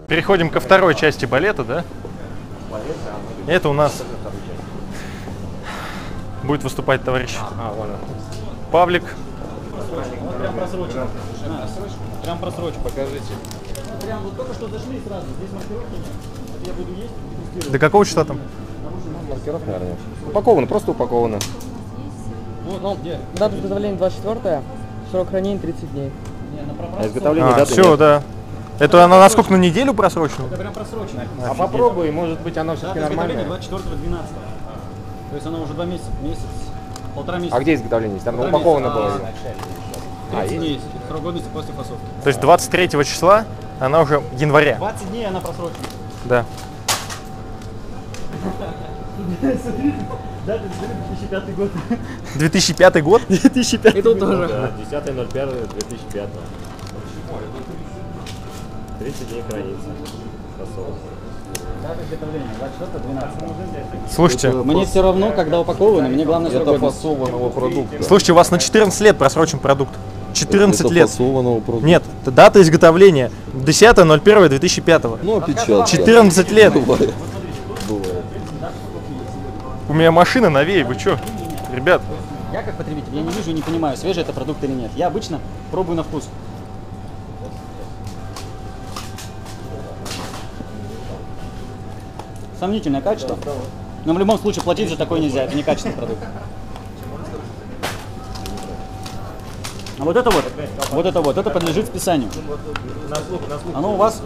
Переходим ко второй части балета, да? Это у нас будет выступать товарищ Павлик. Прям просрочено. Прям просрочку. Покажите. Прям вот только что зашли сразу. Здесь маркировки нет. Я буду есть. До какого числа там? Маркировка, наверное. Упаковано, просто упаковано. Ну, где? Дата изготовления 24, срок хранения 30 дней. А изготовление даты все, нет. да. Это она на сколько, на неделю просрочена? Это прям просрочено. А попробуй, может быть, оно все-таки Дата изготовления нормальное. 24-12. То есть она уже 2 месяца, полтора месяца. А где изготовление есть? Там упаковано было. 30 дней, срок годности после фасовки. То есть 23 числа, она уже января. 20 дней она просрочена. Да. Да, 2005 год. 2005 год? 2005 И тут тоже. Да, 10.01.2005. 30 дней хранится. Дата изготовления 24-12. Слушайте, Мне все равно, когда упаковано, мне главное срок Это годности. фасованного продукта. слушайте, у вас на 14 лет просрочен продукт. 14 Это лет. фасованного продукта. Нет, это дата изготовления 10.01.2005. Ну, опечатка. 14 лет. Бывает. У меня машина новее, вы чё? Ребят, Я как потребитель, я не вижу и не понимаю, свежий это продукт или нет. Я обычно пробую на вкус. Сомнительное качество. Но в любом случае платить за такое нельзя, это не качественный продукт. А вот это подлежит списанию. Оно у вас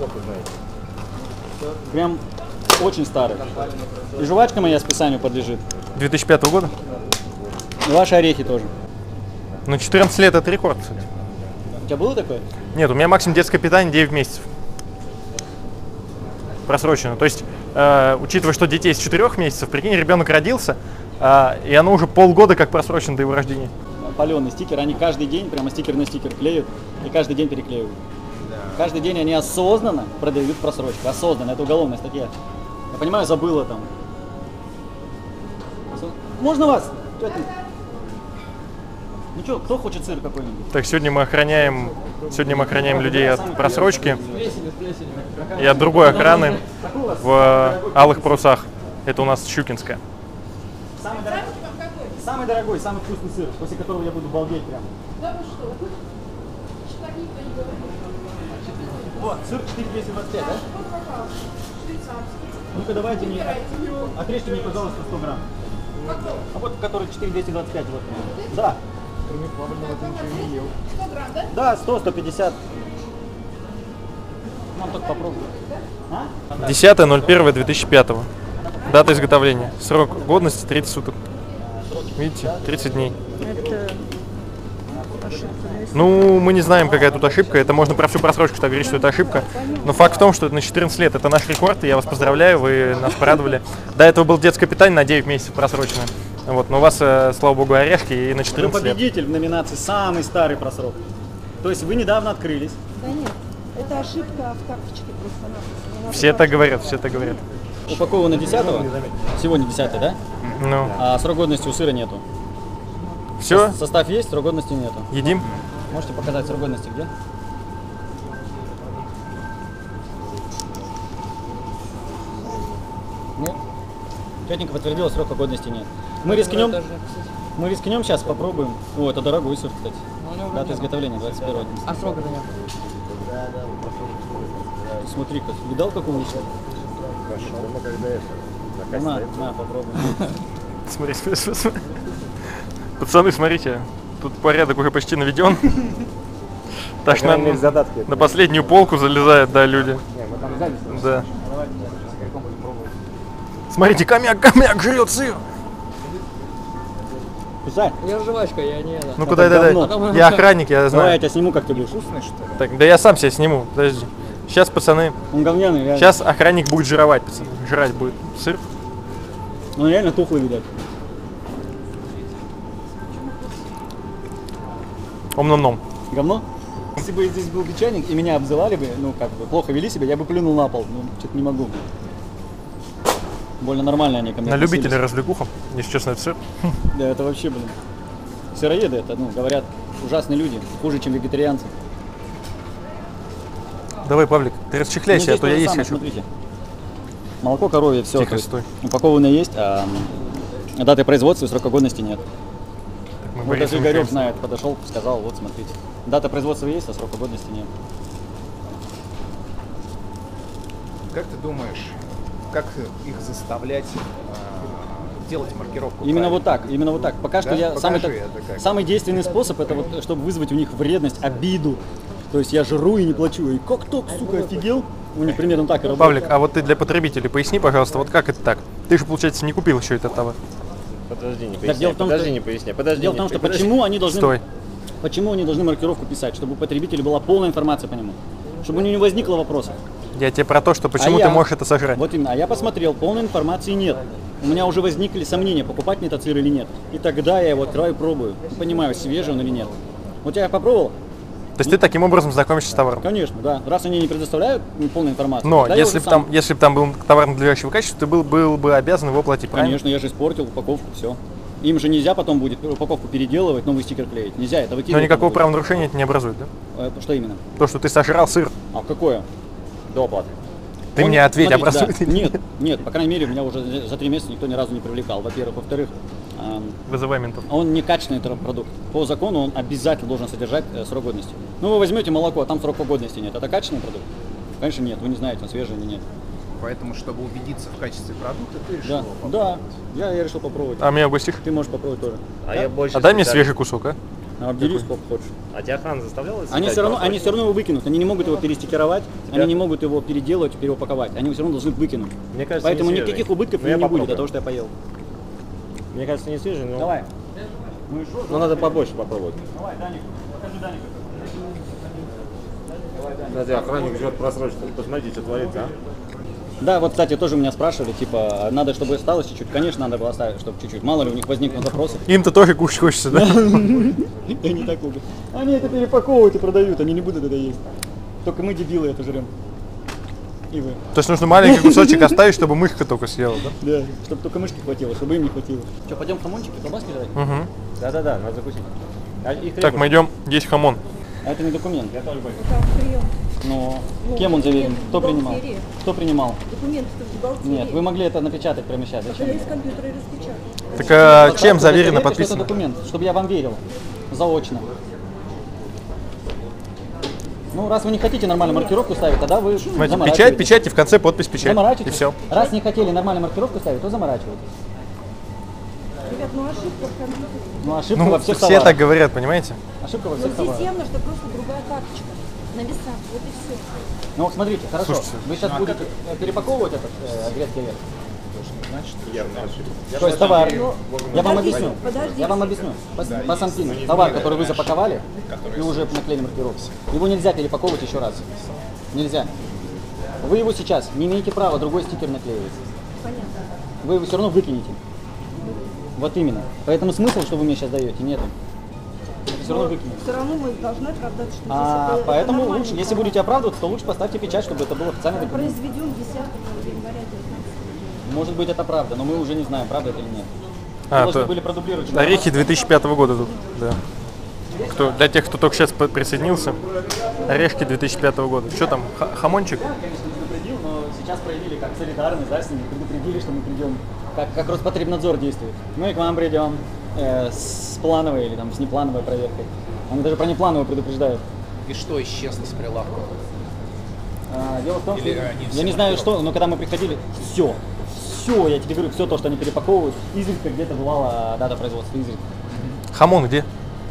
прям очень старое. И жвачка моя списанию подлежит. 2005 года? И ваши орехи тоже. Ну, 14 лет это рекорд, кстати. У тебя было такое? Нет, у меня максимум детское питание 9 месяцев. Просрочено. То есть, учитывая, что детей с 4 месяцев, прикинь, ребенок родился, и оно уже полгода как просрочено до его рождения. Паленый стикер, они каждый день прямо стикер на стикер клеют и каждый день переклеивают. Каждый день они осознанно продают просрочку. Осознанно, это уголовная статья. Я понимаю, забыла там. Можно вас? Ну что, кто хочет сыр какой-нибудь? Так, сегодня мы охраняем людей от просрочки и от другой охраны в алых парусах. Это у нас Щукинская. Самый дорогой, самый вкусный сыр, после которого я буду балдеть прям. Да вы что? Так никто не говорит. Вот, сыр 4225, да? Вот, пожалуйста, швейцарский. Ну-ка давайте мне, Выбирайте. отрежьте мне, пожалуйста, 100 грамм. Какой? А вот который 4225, вот. Да. 100 грамм, да? Да, 100, 150. Нам только попробуем. А? 10.01.2005. Дата изготовления. Срок годности 30 суток. Видите, 30 дней. Это ошибка. Ну, мы не знаем, какая тут ошибка. Это можно про всю просрочку так говорить, что это ошибка. Но факт в том, что это на 14 лет. Это наш рекорд, и я вас поздравляю, вы нас порадовали. До этого было детское питание на 9 месяцев просроченное. Вот, но у вас, слава богу, орешки и на Вы 14 лет. победитель в номинации «Самый старый просрок». То есть вы недавно открылись. Да нет, это ошибка в карточке просто-напросто. Все так говорят, все так говорят. Упаковано 10-го, сегодня 10-й, да? Ну, А срок годности у сыра нету. все, Состав есть, срок годности нету. едим. Можете показать срок годности где? Нет. Тетенька подтвердила, срока годности нет. Мы рискнем сейчас, попробуем. О, это дорогой сыр, кстати. Дата изготовления 21-го. А срока нет. Смотри-ка, видал, какого лучше? На, попробуем. Смотри. Пацаны, смотрите, тут порядок уже почти наведен. Так что Есть задатки. на последнюю полку залезают, да, люди. Да. Смотрите, хомяк жрет сыр. Кусай. Я жвачка, я не это. Ну куда, говно. я охранник, я Давай, я знаю. тебя сниму, как ты будешь. Так, да я сам себя сниму, подожди. Сейчас, пацаны, Он говняный, реально. сейчас охранник будет жировать, пацаны. Жрать будет сыр. Он реально тухлый, видать. Ом-ном-ном. Говно? Если бы здесь был чайник и меня обзывали бы, ну как бы плохо вели себя, я бы плюнул на пол. Ну, что-то не могу. Больно нормально они ко мне На относились. любителя развлекуха, если честно, это сыр. Да, это вообще, блин. Сыроеды, это, ну, говорят, ужасные люди, хуже, чем вегетарианцы. Давай, Павлик, ты расчехляйся, Ну, а то я здесь есть то же самое, хочу. смотрите. Молоко коровье, все. Тихо, стой. Упакованное есть, а даты производства и срока годности нет. Мы Вот Борисом даже Игорек общаемся. знает, подошел, сказал, вот смотрите. Дата производства есть, а срока годности нет. Как ты думаешь, как их заставлять делать маркировку? Именно правильно? вот так, именно вот так. Пока Да? что я Покажи это как. самый действенный способ, это вот, чтобы вызвать у них вредность, обиду. То есть я жру и не плачу. И как так, сука, офигел? У них примерно так и работает. Павлик, а вот ты для потребителей поясни, пожалуйста, вот как это так? Ты же, получается, не купил еще этот товар. Подожди, не Так поясняй, дело в том, подожди, что- не поясняй, подожди. Дело в том, что почему они должны... Стой. Почему они должны маркировку писать? Чтобы у потребителя была полная информация по нему. Чтобы у него не возникло вопросов. Я тебе про то, что почему А ты я- можешь это сожрать. Вот именно. А я посмотрел, полной информации нет. У меня уже возникли сомнения, покупать мне этот сыр или нет. И тогда я его открою и пробую. Понимаю, свежий он или нет. Вот я попробовал. То есть ты таким образом знакомишься с товаром. Конечно, да. Раз они не предоставляют полную информацию, Но тогда я если уже бы сам- там был товар надлежащего качества, ты был бы обязан его платить, правильно? Конечно, я же испортил упаковку, все. Им же нельзя потом будет упаковку переделывать, новый стикер клеить. Нельзя, это выкидывать. Но никакого надо правонарушения это не образует, да? будет. Что именно? То, что ты сожрал сыр, А какое? До оплаты. ты Он- мне ответь, смотрите, образует да. или Нет, нет, по крайней мере, меня уже за 3 месяца никто ни разу не привлекал, во-первых. Во-вторых, Вызывай ментов. он не-качественный продукт. По закону он обязательно должен содержать срок годности. Ну, вы возьмете молоко, а там срока годности нет. Это качественный продукт? Конечно, нет. Вы не знаете, он свежий или нет. Поэтому, чтобы убедиться в качестве продукта, ты решил Да, его попробовать. да. Я решил попробовать. А меня угостишь? Ты можешь попробовать тоже. А я больше... А дай мне специально- свежий кусок, а? Обдери сколько хочешь. А тебя охрана заставляла? Они все равно его выкинут. Они не могут его перестикеровать, Тебя- они не могут его переделать, переупаковать. Они его все равно должны выкинуть. Мне кажется, Поэтому не свежий. никаких убытков Но я не будет попробую. от того, что я поел. Мне кажется, не свежий, но... Давай. Но надо побольше попробовать. Давай, Даник. Покажи Данику. Кстати, охранник ждет просрочку. Посмотрите, что творится, а? Да, вот, кстати, тоже меня спрашивали, типа, надо, чтобы осталось чуть-чуть. Конечно, надо было оставить, чтобы чуть-чуть. Мало ли у них возникнут вопросы. Им-то тоже кушать хочется, да? Они так любят. Они это перепаковывают и продают, они не будут это есть. Только мы, дебилы, это жрем. И вы. То есть нужно маленький кусочек оставить, чтобы мышка только съела, да? Да, чтобы только мышки хватило, чтобы им не хватило. Что, пойдем хамончики, колбаски жрать? Угу. Да-да-да, надо закусить. А их Так, мы идем есть хамон. А это не документ. Это прием. Но кем он заверен? Кто принимал? бухгалтерия. Кто принимал? Документы-то в бухгалтерии. Нет, вы могли это напечатать прямо сейчас. Так Зачем? я из компьютера и распечатала. Так а Вот чем так заверено, удостоверьте, что подписано? Это документ, чтобы я вам верил. Заочно. Ну, раз вы не хотите нормальную маркировку ставить, тогда вы Смотрите, заморачиваетесь. печать и в конце подпись печать. И Заморачивайтесь. все. Раз не хотели нормальную маркировку ставить, то заморачивайтесь. Ребят, ну ошибка в компьютере. Ну, ошибка Ну, во всех все товарах. так говорят, понимаете? Ошибка во Но всех здесь товарах. явно, что просто другая карточка. На весах, вот и все. Ну, вот смотрите, хорошо. Слушайте, Вы сейчас будете перепаковывать этот грецкий орех? явно ошибка. То есть товар. Ну, Я вам подождите, объясню. подождите. Я вам объясню. По сантиму. Товар, который вы запаковали и уже наклеили маркировку, его нельзя перепаковывать еще раз. Нельзя. Вы его сейчас не имеете права другой стикер наклеивать. Понятно. Вы его все равно выкинете. Вот именно. Поэтому смысл, что вы мне сейчас даете, нету. Это все равно выкинете. Все равно мы должны оправдаться, что А, здесь поэтому это лучше, если будете оправдываться, то лучше поставьте печать, чтобы это был официальный документ. Произведен 10 января 19. Может быть, это правда, но мы уже не знаем, правда это или нет. А, Мы должны то были продублировать. орехи 2005 года тут, да. Для тех, кто только сейчас присоединился, орешки 2005 года. Что там, хамончик? Предупредил, но сейчас проявили как солидарность, да, с ними, предупредили, что мы придем, как Роспотребнадзор действует. Мы к вам придем с плановой или там с неплановой проверкой. Они даже про неплановую предупреждают. И что исчезло с прилавка? Дело в том, что Или они я все не знаю маркированы? что, но когда мы приходили, все, я тебе говорю, все то, что они перепаковывают, изредка где-то бывала дата производства, изредка. Хамон где?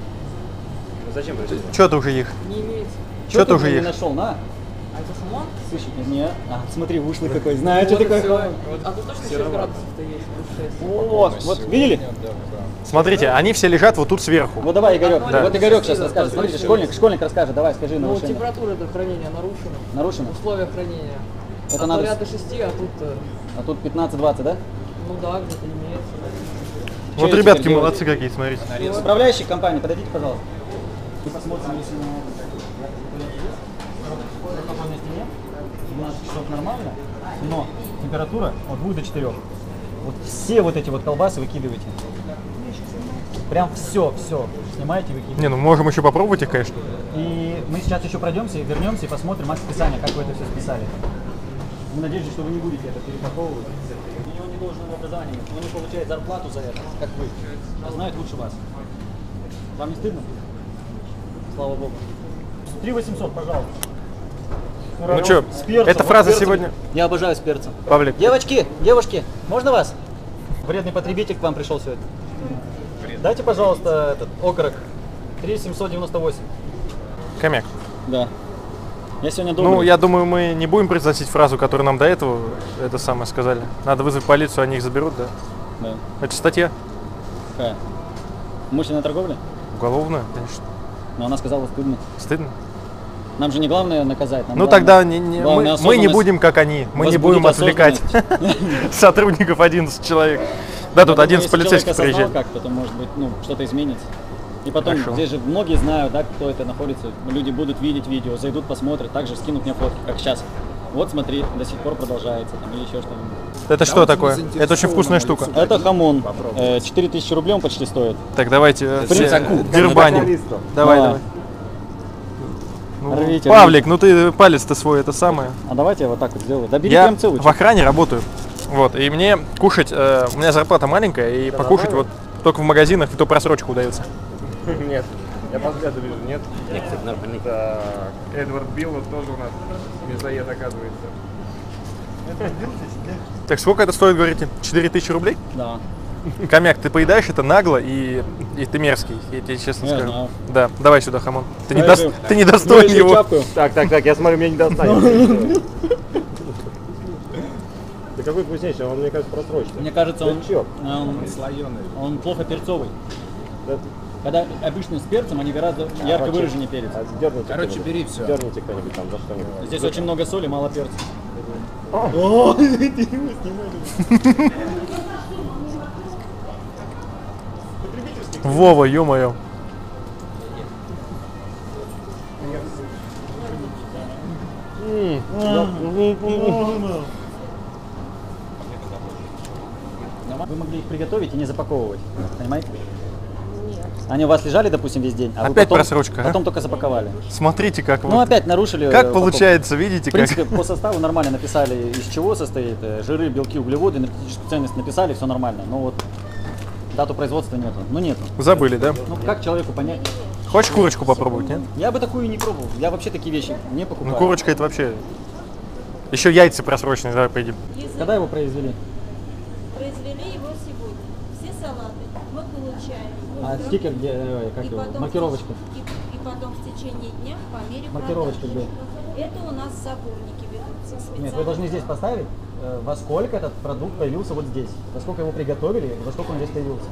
Ну зачем пришли? Что ты уже их? Не имеется. Что ты уже уже не их? нашел, на? А это хамон? Слышишь, нет? А, смотри, ушлый какой, знаю, что Вот и такое всё. хамон. А тут точно 6 градусов-то есть, плюс 6. Вот, видели? Смотрите, они все лежат вот тут сверху. Вот давай, Игорек, Да. вот Игорек сейчас расскажет. Смотрите, школьник расскажет, давай, скажи Ну, нарушение. температура до хранения нарушена. Нарушено? Условия хранения. Это От надо 0 до 6, а тут, А тут 15-20, да? ну да, где-то имеется. Что Вот я ребятки теперь молодцы какие, смотрите. Управляющий компании, подойдите, пожалуйста. И посмотрим, если на спокойности нет. 12 часов нормально, но температура от 2 до 4. Вот все вот эти вот колбасы выкидывайте. Прям все снимаете, выкидываете. Не, ну можем еще попробовать их, конечно. И мы сейчас еще пройдемся, вернемся и посмотрим акт списания, как вы это все списали. Мы надеемся, что вы не будете это перепаковывать. У него не должного образования, он не получает зарплату за это, как вы. А знает лучше вас. Вам не стыдно? Слава Богу. 3800, пожалуйста. Ну что, С перцем, эта вот фраза с перцем. сегодня... Я обожаю с перцем. Павлик. Девочки, можно вас? Вредный потребитель к вам пришел сегодня. Дайте, пожалуйста, этот окорок 3798. Хомяк. Да. Я сегодня добрый. Ну, я думаю, мы не будем произносить фразу, которую нам до этого это самое сказали. Надо вызвать полицию, они их заберут, да? Да. Это статья Какая? Умышленная торговля? уголовная, конечно. Но она сказала стыдно. Стыдно. Нам же не главное наказать. Нам Ну главное- тогда главное мы не осознанность. будем как они, мы не Возбудить будем отвлекать сотрудников 11 человек. Да, тут Я думаю, 11 если полицейских человек осознал приезжает. как-то, то может быть, ну, что-то изменится. И потом, Хорошо. здесь же многие знают, да, кто это находится. Люди будут видеть видео, зайдут, посмотрят, также скинут мне фотки, как сейчас. Вот смотри, до сих пор продолжается, там, или еще что-нибудь. Это что такое? Это очень вкусная штука. Это хамон. 4000 рублей он почти стоит. Так, давайте все Принцаку. дербаним. Давай, Давай. давай. Ну, Рвите, Павлик, ну ты палец-то свой, это самое. А давайте я вот так вот сделаю. Да бери Я прям целый. в охране работаю. Вот, и мне кушать, у меня зарплата маленькая, и покушать вот только в магазинах, и то просрочку удается. Нет. Я по взгляду вижу, нет? Нет, кстати, наверняка. Эдвард Билл вот тоже у нас мясоед, оказывается. Так сколько это стоит, говорите? 4000 рублей? Да. Хомяк, ты поедаешь это нагло и ты мерзкий, я тебе честно Я скажу. знаю. Да, давай сюда, хамон. Ты, Я же- ты не достоин Ну, его. чапаю. Так, я смотрю, меня не достанет. Да какой вкуснейший, он, мне кажется, просроченный. Мне кажется, он, Чё? Слоеный. он плохо перцовый. Да, Когда обычно с перцем, они гораздо ярко короче, выраженнее перец. Дерните Короче, кто-нибудь. бери всё. Дерните кто-нибудь там за что-нибудь. Здесь очень много соли, мало перца. Вова, ё-моё. Вы могли их приготовить и не запаковывать, понимаете? Они у вас лежали, допустим, весь день, а вы Опять потом, просрочка, а? потом только запаковали. Смотрите, как Ну, вот. опять нарушили. Как упаковку. получается, видите, В принципе, как. по составу нормально написали, из чего состоит. Жиры, белки, углеводы, энергетическую ценность написали, все нормально. Но вот дату производства нету. Ну, нету. Забыли, да? Ну, как человеку понять? Хочешь курочку попробовать, нет? Я бы такую не пробовал. Я вообще такие вещи не покупаю. Ну, курочка это вообще. Еще яйца просроченные, давай поедим. Когда его произвели? Произвели его сегодня. Все салаты мы получаем. А утром, стикер, где, как и его, потом маркировочка. И потом в течение дня по мере Маркировочка продажи. где? Это у нас заборники ведутся Нет, специально. вы должны здесь поставить, во сколько этот продукт появился вот здесь. Во сколько его приготовили, во сколько он здесь появился.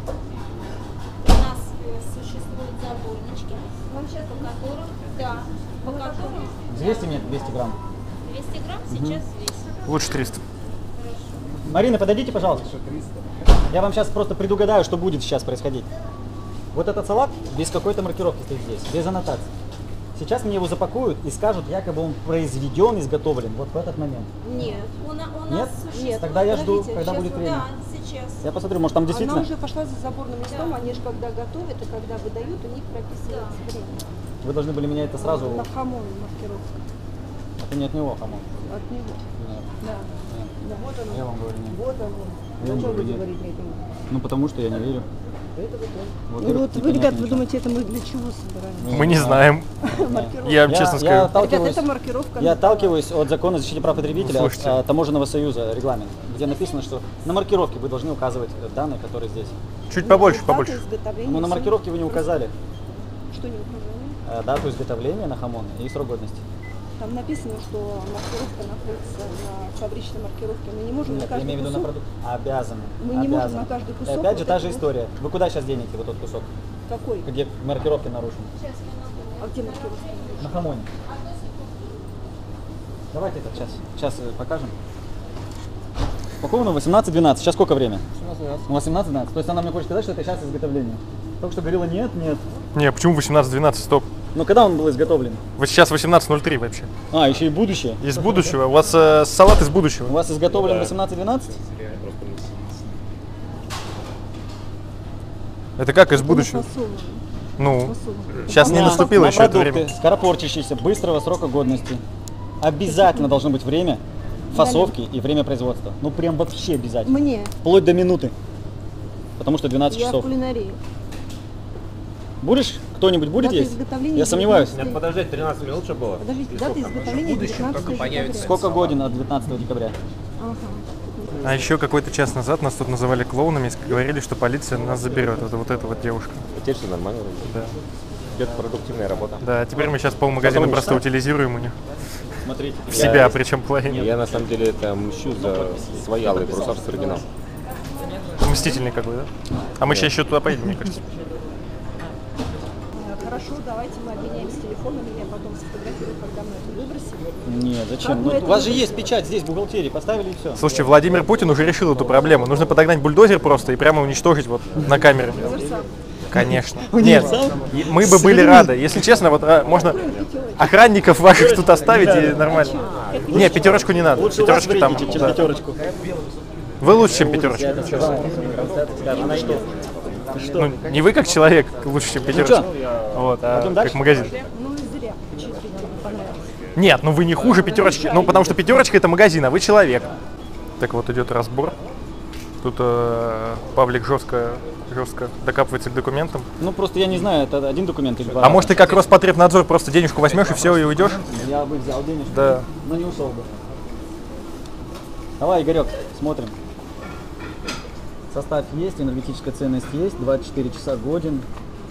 У нас существуют заборнички, по которым, да, по которым 200 нет, 200 грамм. 200 грамм сейчас весит. Лучше 300. Марина, подойдите, пожалуйста. Я вам сейчас просто предугадаю, что будет сейчас происходить. Вот этот салат без какой-то маркировки стоит здесь, без аннотации. Сейчас мне его запакуют и скажут, якобы он произведен, изготовлен вот в этот момент. Нет, у Нет? нас существует. Тогда я жду, Подождите, когда сейчас будет вот время. Да, сейчас. Я посмотрю, может там действительно... Она уже пошла за заборным листом, они же когда готовят и когда выдают, у них прописывается время. Вы должны были меня это сразу... На хамон маркировка. Это не от него, хамон. От него. Нет. Да. Да. Вот оно. Я вам говорю, нет. Вот оно. Я вам Зачем говорю, вы нет. говорите этому? Ну потому что я не верю. Это вы тоже. Вот, Ну вот вы, непонятно ребят, вы ничего. думаете, это мы для чего собираем? Мы не знаем. Маркировка. Я вам честно Я скажу. отталкиваюсь, Ребят, это маркировка. я отталкиваюсь от закона о защите прав потребителя, Слушайте. от Таможенного союза, регламент, где написано, что на маркировке вы должны указывать данные, которые здесь. Чуть побольше, Дата побольше. изготовления, Но на всё. маркировке вы не указали Что не указано? дату изготовления на хамон и срок годности. Там написано, что маркировка находится на фабричной маркировке. Мы не можем Нет, на я каждый имею в виду на кусок. продукт. Обязаны. Мы не можем обязаны. на каждый И кусок опять же вот та это же вот. история. Вы куда сейчас денете вот тот кусок, Какой? где маркировки нарушены? А где маркировка? На хамоне. Давайте это сейчас покажем. Упаковано 18-12. Сейчас сколько время? 18-12. То есть она мне хочет сказать, что это сейчас изготовление. Только что говорила нет. Не, почему 18-12? Стоп. Но когда он был изготовлен? Вот сейчас 18.03 вообще. А, еще и будущее. Из будущего. У вас салат из будущего. У вас изготовлен 18-12? Это как из будущего? Ну, сейчас не наступило еще это продукты время. скоропортящиеся, быстрого срока годности. Обязательно должно быть время фасовки и время производства. Ну прям вообще обязательно. Мне. Вплоть до минуты. Потому что 12 Я в часов. кулинарии. Будешь? Кто-нибудь будет Дата есть? изготовления Я сомневаюсь. 19. Нет, подождать 13 минут, что было? Подождите, дата изготовления будущем 19 только появится. декабря. Сколько годен от 19 декабря? Ага. А еще какой-то час назад нас тут называли клоунами, говорили, что полиция нас заберет. Это вот эта вот девушка. Теперь все нормально вроде. Да. Идет продуктивная работа. Да, теперь мы сейчас полмагазина Потом просто утилизируем у них. Смотрите. В себя, причем половину. Я на самом деле это мщу за свои алые паруса с оригинал. Мстительный какой, да? А мы сейчас еще туда поедем, мне кажется. Хорошо, давайте мы обменяемся телефонами, я потом сфотографирую, когда мы это выбросим. Нет, зачем? Как Ну, вы это у вас же выбросите? есть печать здесь, в бухгалтерии, поставили и все. Слушайте, Владимир Путин уже решил эту проблему. Нужно подогнать бульдозер просто и прямо уничтожить вот на камере. Конечно. Нет, мы бы были рады. Если честно, вот можно охранников ваших тут оставить и нормально. Не, пятерочку не надо. Лучше у вас Пятерочка там. вредничать, чем Да. пятерочку. Вы лучше, чем пятерочка. Я это сказал. Она что? Ну, не вы как человек лучше, чем пятерочка. Вот, а Пойдем как дальше? магазин. Ну и зря, чуть-чуть не понравилось. Нет, ну вы не хуже пятерочки. Ну, потому что пятерочка это магазин, а вы человек. Так вот идет разбор. Тут Павлик жестко докапывается к документам. Ну просто я не знаю, это один документ или два. А может ты как Роспотребнадзор просто денежку возьмешь и все, и уйдешь? Я бы взял денежку, Да. но не ушел бы. Давай, Игорек, смотрим. Состав есть, энергетическая ценность есть, 24 часа годен.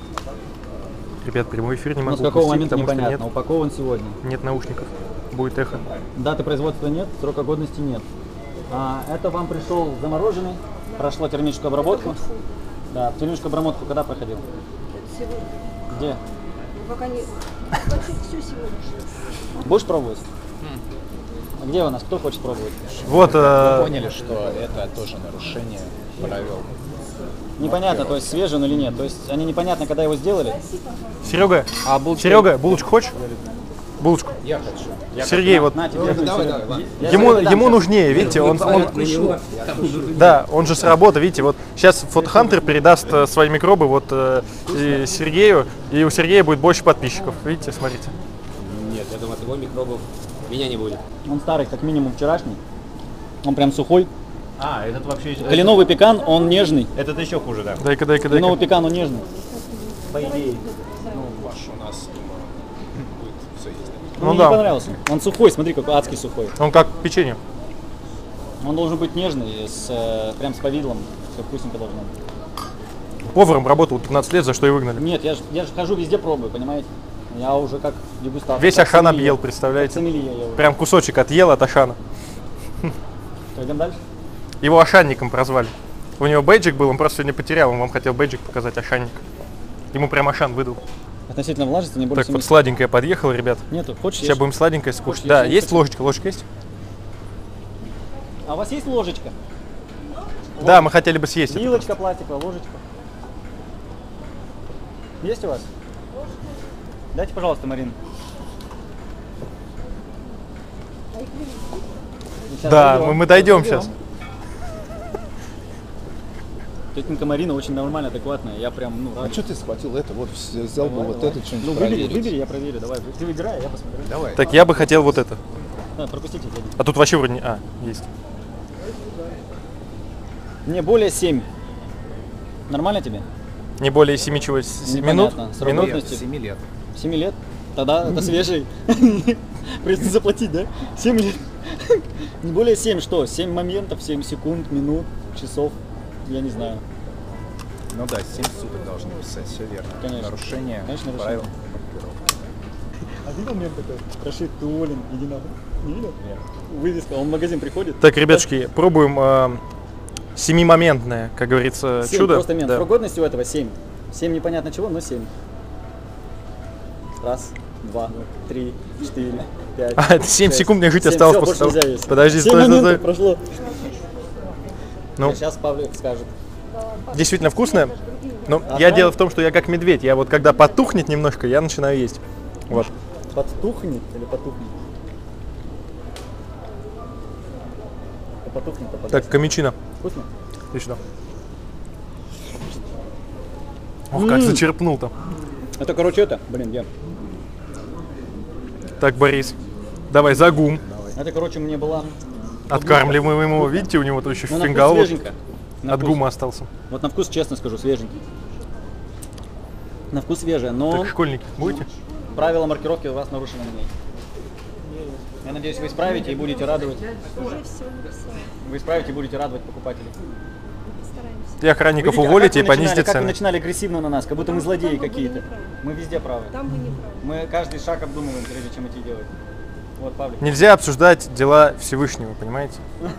Ребят, прямой эфир не Но могу с какого упустить, момента потому что непонятно, упакован сегодня. нет наушников. Будет эхо. Даты производства нет, срока годности нет. Это вам пришел замороженный, прошла термическую обработку. Да, термическую обработку когда проходил? Сегодня. Где? Ну, пока не... Вообще все сегодня. Будешь пробовать? А где у нас? Кто хочет пробовать? Вот, Поняли, что это тоже нарушение правил. Непонятно, то есть свежий он или нет. То есть они непонятно, когда его сделали. Серега, Серега, булочку хочешь? Булочку. Я хочу. Сергей, вот На, тебе. Давай. ему нужнее, видите, он да, он же с работы, видите, вот сейчас Фотохантер передаст свои микробы вот и Сергею, и у Сергея будет больше подписчиков, видите, смотрите. Нет, я думаю, от его микробов меня не будет. Он старый, как минимум вчерашний. Он прям сухой. А, этот вообще... Кленовый пекан, он нежный. Этот еще хуже, да. Дай-ка. Кленовый пекан, он нежный. По идее. Ваш у нас, думаю, будет все есть. Мне не понравился. Он сухой, смотри, какой адский сухой. Он как печенье. Он должен быть нежный, прям с повидлом. Все вкусненько должно быть. Поваром работал 15 лет, за что и выгнали. Нет, я же хожу везде пробую, понимаете? Я уже как дегустатор. Весь как Ашан сомелье. объел, Как представляете? сомелье я уже. Прям кусочек отъел от Ашана. Пойдем дальше? Его Ашанником прозвали. У него бейджик был, он просто сегодня потерял, он вам хотел бейджик показать, Ашанник. Ему прям Ашан выдал. Относительно влажности не более Так, вот 70. сладенькое подъехало, ребят. Нету, хочешь Сейчас ешь? будем сладенькое скушать. Хочешь, Да, я есть хочу. ложечка? Ложечка есть? А у вас есть ложечка? Да, мы хотели бы съесть это. Вилочка пластиковая, ложечка. Есть у вас? Дайте, пожалуйста, Марин. Сейчас Да, дойдем. мы дойдем Дойдем. сейчас. Тетенька Марина очень нормальная, адекватная. Я прям, ну, А рад. что ты схватил это? Вот взял бы вот это, что-нибудь Ну, выбери, проверить. я проверю, давай. Ты выбирай, а я посмотрю. Давай. Так, я бы хотел вот это. Да, пропустите, дядя. А тут вообще вроде не... А, есть. Не более 7. Нормально тебе? Не более 7 чего? Минут? Непонятно. Срок Минут? годности. 7 лет. 7 лет? Тогда это свежий. Придется заплатить, да? 7 лет. Не более 7 что? 7 моментов, 7 секунд, минут, часов. Я не знаю. Ну да, 7 суток должны писать, все верно. Конечно. Нарушение Конечно, правил нарушение. маркировки. А видел мем такой? Рашид, ты уволен, иди нахуй. Не видел? Нет. Вывеска, он в магазин приходит. Так, ребятушки, пробуем 7-моментное, как говорится, 7 чудо. просто момент. Да. Срок годности у этого 7. 7 непонятно чего, но 7. Раз, два, 3, 4, 5. А, это 7 секунд мне жить Семь. осталось Всё, после больше того. нельзя есть. Подожди, 7 стой, стой, моментов стой. прошло. Ну, Сейчас Павлик скажет. действительно вкусное. Но Ага. я дело в том, что я как медведь. Я вот когда потухнет немножко, я начинаю есть. Вот. Подтухнет или потухнет? Потухнет, а Так, камичино. Вкусно? Иди сюда. Ох, как зачерпнул-то. Это, короче, это, блин, я. Так, Борис, давай за гум. Это, короче, мне была... Откармливаем его. Видите, у него тут еще Ну, на вкус фингал свеженько. На от вкус. гума остался. Вот на вкус, честно скажу, свеженький. На вкус свежее, но Так, школьники, будете? правила маркировки у вас нарушены на ней. Я надеюсь, вы исправите и будете радовать. Уже все написала. Вы исправите и будете радовать покупателей. Постараемся. И охранников Видите, уволите а и как вы понизите начинали, как вы цены. начинали агрессивно на нас, как будто мы злодеи Там вы были какие-то. неправы. Мы везде правы. Там вы не правы. Мы каждый шаг обдумываем, прежде чем идти делать. Вот, Павлик. Нельзя обсуждать дела Всевышнего, понимаете?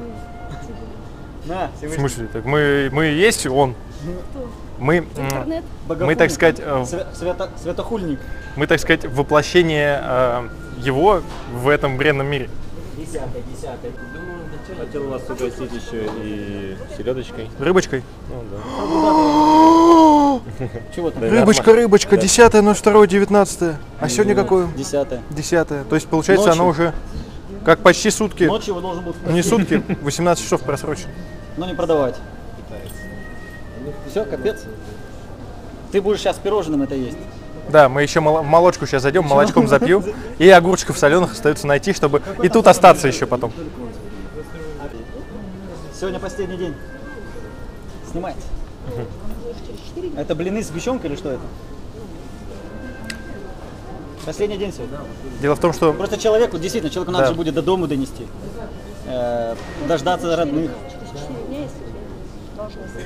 На, В Всевышний. смысле? Так мы и есть он. Мы, Интернет. мы, так сказать, Святохульник. мы, так сказать, воплощение его в этом бренном мире. Десятый. Хотел вас угостить еще и селедочкой. Рыбочкой? Ну да. Чего там? Рыбочка, 10.02.19. А сегодня какое? 10. 10. То есть, получается, Ночью. оно уже как почти сутки. Ночью его должен был Не сутки, 18 часов просрочено. но не продавать. Все, капец. Ты будешь сейчас пирожным это есть. Да, мы еще в молочку сейчас зайдем, молочком запью. И огурчиков соленых остается найти, чтобы и тут остаться еще потом. Сегодня последний день. Снимайте. Это блины с сгущенкой или что это? Последний день сегодня. Дело в том, что Просто человеку, действительно, человеку надо Да. же будет до дому донести. Дождаться родных. Через 4 дня, если должна снимать.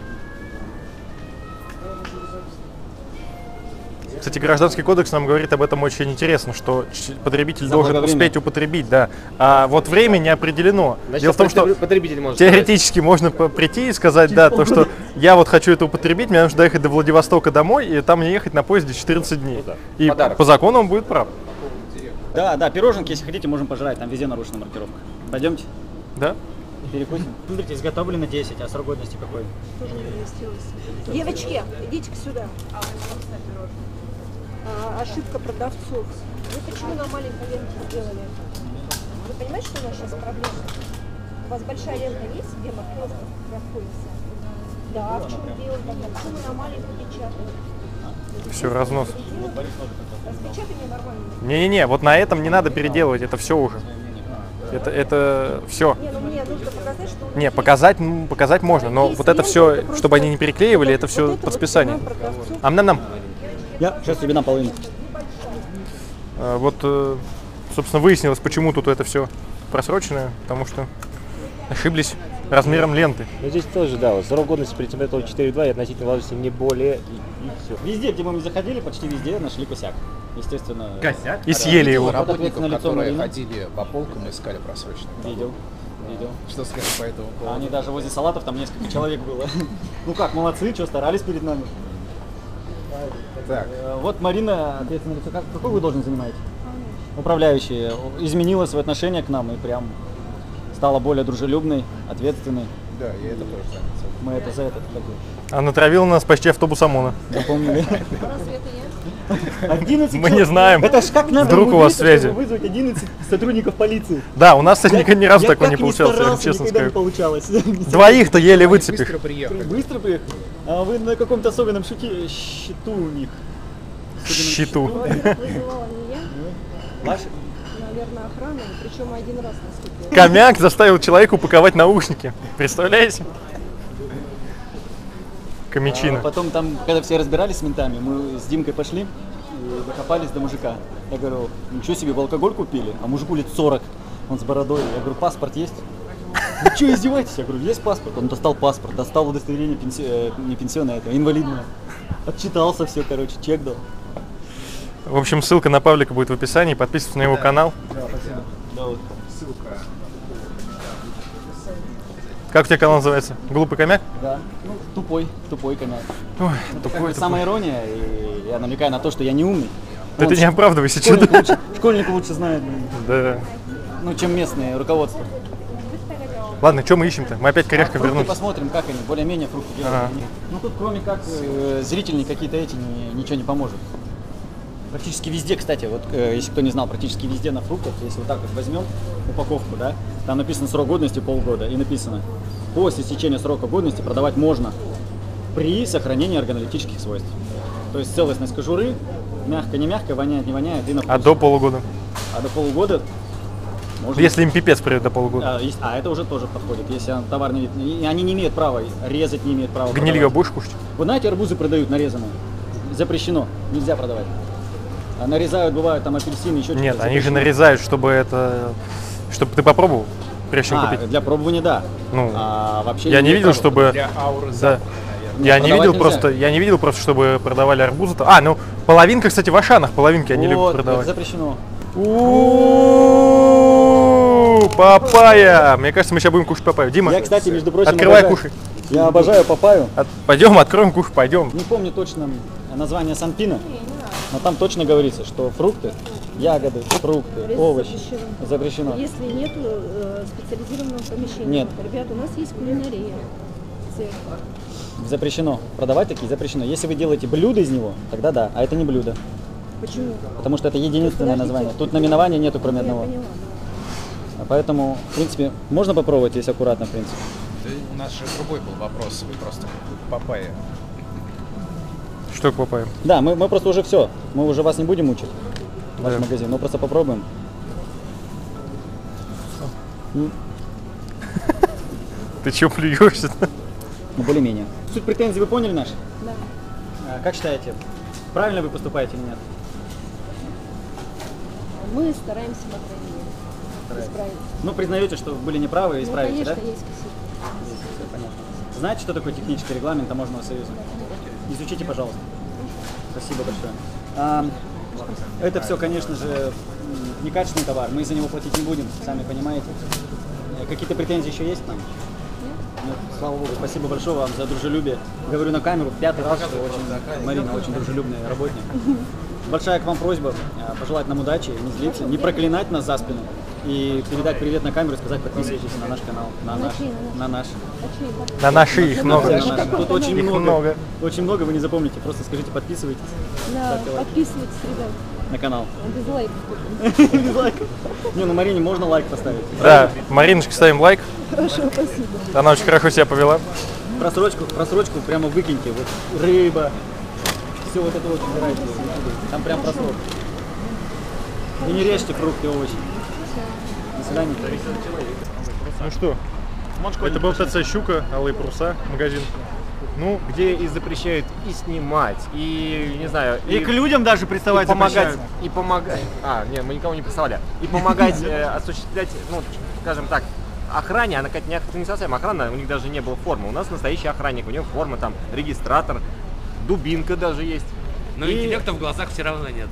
Кстати, Гражданский кодекс нам говорит об этом очень интересно, что потребитель должен Заблаговременно. успеть употребить, да. А вот время не определено. Значит, Дело в том, что потребитель может теоретически можно прийти и сказать, да, то, что я вот хочу это употребить, мне нужно доехать до Владивостока домой, и там мне ехать на поезде 14 дней. да. И Подарок. по закону он будет прав. Да, пироженки, если хотите, можем пожрать. Там везде нарушена маркировка. Пойдемте, Да? перекусим. Смотрите, изготовлено 10, а срок годности какой? Тоже не уместилось. Девочки, идите-ка сюда. Ошибка продавцов. Вы почему на маленькой ленте сделали? Вы понимаете, что у нас сейчас проблема? У вас большая лента есть, где маркировка находится? Да, в чем дело тогда? Почему на маленькую печатаем? Все, разнос. Распечатание нормально. Не-не-не, вот на этом не надо переделывать, это все уже. Это все. Не, ну мне нужно показать, что... Не, показать можно, но вот это все, чтобы они не переклеивали, это все под списание. Ам-нам-нам. Я сейчас тебе наполовину. Вот, собственно, выяснилось, почему тут это все просроченное, потому что ошиблись размером ленты. Но здесь тоже, да, вот срок годности при температуре 4,2 и относительной влажности не более, и все. Везде, где мы не заходили, почти везде нашли косяк. Естественно. Косяк? И съели его. Работников, на лицо которые Марины. ходили по полкам и искали просроченные. Видел. Что скажешь по этому поводу? Они даже возле салатов, там несколько человек было. Ну как, молодцы, что старались перед нами. Так, Вот Марина, ответственное лицо, какую вы должность занимаете? Управляющая. Изменила свое отношение к нам и прям стала более дружелюбной, ответственной. да, я это тоже заметил. Мы это за это хотели. А натравил нас почти автобус ОМОНа. Запомнили? Разве это нет? 11 Мы не знаем. Это ж как надо Вдруг у вас умудриться, связи. чтобы вызвать 11 сотрудников полиции. Да, у нас, кстати, ни разу Я такого не как получалось, я вам старался, честно никогда не скажу. получалось. Двоих-то еле выцепишь. Быстро приехали. Быстро приехал. А вы на каком-то особенном счету у них. Щиту. Во-первых, вызывала не я, Ваш? наверное, охрана, причем один раз, насколько я Комяк заставил человека упаковать наушники. Представляете? Комичина. Потом там, когда все разбирались с ментами, мы с Димкой пошли и докопались до мужика. Я говорю, ничего себе, вы алкоголь купили? А мужику лет 40, он с бородой. Я говорю, паспорт есть? Вы что, издеваетесь? Я говорю, есть паспорт. Он достал паспорт, достал удостоверение не пенсионное, это инвалидное. Отчитался все, короче, чек дал. В общем, ссылка на Павлика будет в описании. Подписывайтесь на его канал. Да, вот. Как у тебя канал называется? Глупый комяк? Да. Ну, тупой коняк. Ой, Как тупой, бы самая ирония, и я намекаю на то, что я не умный. Да Вот ты не оправдывайся, школьник что лучше, школьник лучше знает, Да. ну, чем местное руководство. Ладно, что мы ищем-то? Мы опять к орешкам Фрукты вернулись. посмотрим, как они, более-менее фрукты делают. Ага. Ну тут кроме как зрительные какие-то эти ничего не поможет. Практически везде, кстати, вот если кто не знал, практически везде на фруктах, если вот так вот возьмем упаковку, да, там написано срок годности полгода и написано, после истечения срока годности продавать можно. при сохранении органолептических свойств. То есть целостность кожуры, мягко, не мягко, воняет, не воняет и на вкус. А до полугода? А до полугода можно... Если им пипец придет до полугода. это уже тоже подходит, если товар не... Они не имеют права резать, не имеют права Гнилье продавать. будешь кушать? Вы знаете, арбузы продают нарезанные? Запрещено, нельзя продавать. А нарезают, бывают там апельсины, еще что-то. Нет, они же запрещено. нарезают, чтобы ты попробовал, прежде чем купить. Для пробования, да. Ну, А вообще я не имеют видел, права. чтобы... Для ауры Да. Запада, наверное. Я не видел продавать нельзя. просто, чтобы продавали арбузы. Ну, половинка, кстати, в Ашанах, половинки они любят Вот, продавать. это запрещено. У-у-у, папайя! Мне кажется, мы сейчас будем кушать папайю. Дима, Я, кстати, между прочим, открывай, обожаю- кушай. Я обожаю папайю. Пойдем, откроем, кушай, пойдем. Не помню точно название санпина, но там точно говорится, что фрукты, ягоды, фрукты, овощи запрещено. Если нет специализированного помещения. Нет. Ребята, у нас есть кулинария. Цех. Запрещено. Продавать такие запрещено. Если вы делаете блюдо из него, тогда да, а это не блюдо. Почему? Потому что это единственное Подождите. название. Тут наименования нету, кроме Я одного. поняла. А поэтому, в принципе, можно попробовать, если аккуратно, в принципе. Да у нас же другой был вопрос, вы просто папайя. Что к папайям? Да, мы просто уже все. Мы уже вас не будем мучить. Ваш Да. магазин. Мы просто попробуем. Ты чё плюешься? Ну, более-менее. Суть претензий вы поняли наши? Да. Как считаете, правильно вы поступаете или нет? Мы стараемся, по крайней мере, исправить. Ну, признаете, что были неправы и Ну, исправите, конечно, да? есть косяки. Всё понятно. Знаете, что такое технический регламент Таможенного союза? Изучите, пожалуйста. Спасибо большое. Это все, конечно же, некачественный товар. Мы за него платить не будем, сами понимаете. Какие-то претензии еще есть к нам? Ну, слава богу, спасибо большое вам за дружелюбие. Говорю на камеру 5-й раз, что Марина очень дружелюбный работник. Большая к вам просьба пожелать нам удачи, не злиться, не проклинать нас за спину и передать привет на камеру и сказать, подписывайтесь на наш канал, на наш. На наши их много. На наш. Тут очень Их много. много. Очень много, вы не запомните. Просто скажите, подписывайтесь Да, ставьте лайк. подписывайтесь, ребят. на канал. Без лайков. Без лайков. Не, ну Марине можно лайк поставить. Да, Мариночке ставим лайк. Хорошо, спасибо. Она очень хорошо себя повела. Просрочку прямо выкиньте. Вот рыба. Все вот это вот убирайте. Там прям просрочка. И не режьте фрукты и овощи. До свидания. Ну что, это был ТЦ «Щука», «Алые паруса», магазин. Ну, Где и запрещают и снимать, и, не знаю, И к людям даже приставать запрещают. и помогать. Нет, мы никого не представляли. И помогать осуществлять, ну, скажем так, охране, она какая-то не совсем охрана, у них даже не было формы. У нас настоящий охранник, у него форма, там, регистратор, дубинка даже есть. Но И интеллекта в глазах все равно нет.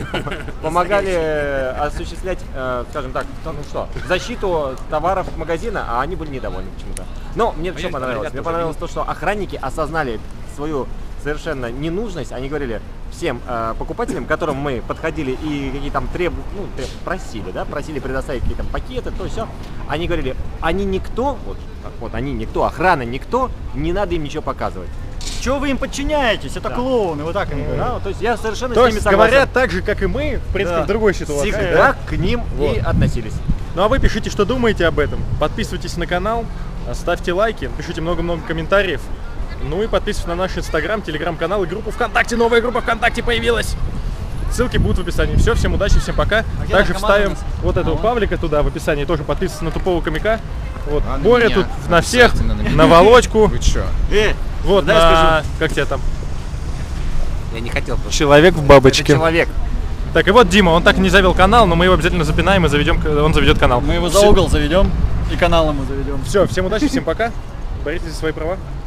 помогали осуществлять, скажем так, ну что, защиту товаров магазина, а они были недовольны почему-то. Но мне все понравилось. Мне понравилось то, что охранники осознали свою совершенно ненужность. Они говорили всем покупателям, к которым мы подходили и какие там просили предоставить какие-то пакеты, то все. Они говорили, они никто, они никто, охрана никто, не надо им ничего показывать. Чего вы им подчиняетесь? Это клоуны, вот так они говорят. Да, то есть я совершенно то с ними есть согласен. говорят так же, как и мы, в принципе, Да. в другой ситуации. Всегда да? к ним Вот. и относились. Ну а вы пишите, что думаете об этом. Подписывайтесь на канал, ставьте лайки, пишите много-много комментариев. Ну и подписывайтесь на наш инстаграм, телеграм-канал и группу ВКонтакте. Новая группа ВКонтакте появилась. Ссылки будут в описании. Все, всем удачи, всем пока. где Также наша команда вставим у нас? вот этого Павлика туда в описании. Тоже подписывайтесь на тупого комика. Вот. А на Боря меня? тут на всех, Обязательно на меня. на Володьку. Вы чё? Вот, дай на... Как тебя там? Я не хотел просто. Человек в Это бабочке. человек. Так, и вот Дима, он так и не завел канал, но мы его обязательно запинаем и он заведет канал. Мы его за угол заведем и канал ему заведем. Все, всем удачи, всем пока. Боритесь за свои права.